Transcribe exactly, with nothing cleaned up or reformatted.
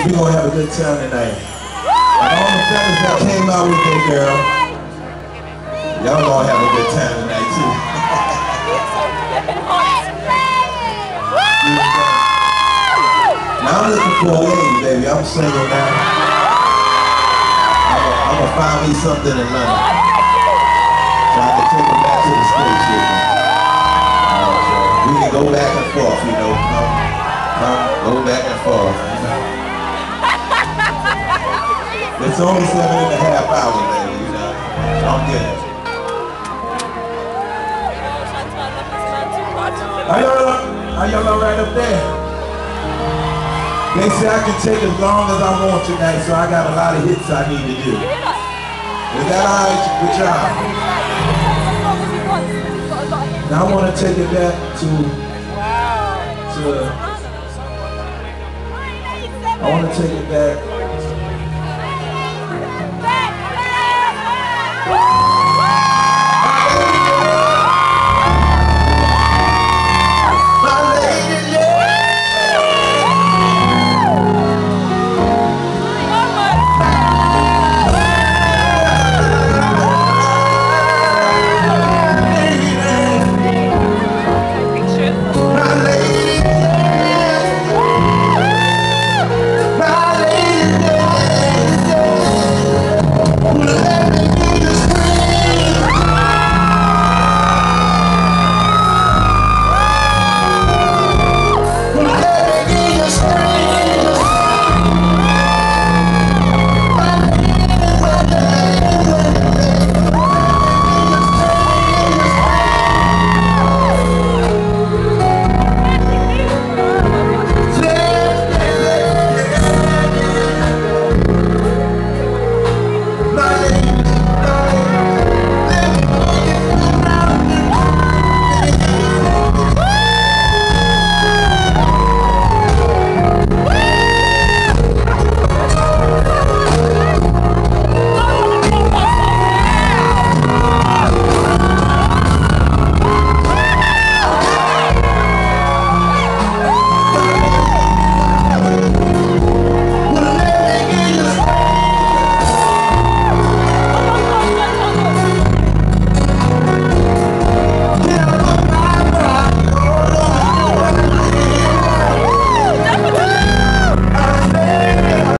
we're gonna have a good time tonight. And all the fellas that came out with their girl, y'all gonna have a good time tonight too. Now I'm looking for a lady, baby. I'm single now. I'm gonna, I'm gonna find me something in London, so I can take her back to the States with me. We can go back and forth, you know. Come, come, go back and forth. You know. It's only seven and a half hours, baby. You know. So I'm good. Are y'all, are y'all all right up there? They say I can take as long as I want tonight, so I got a lot of hits I need to do. Is that all right with y'all? Now I want to take it back to, to, I want to take it back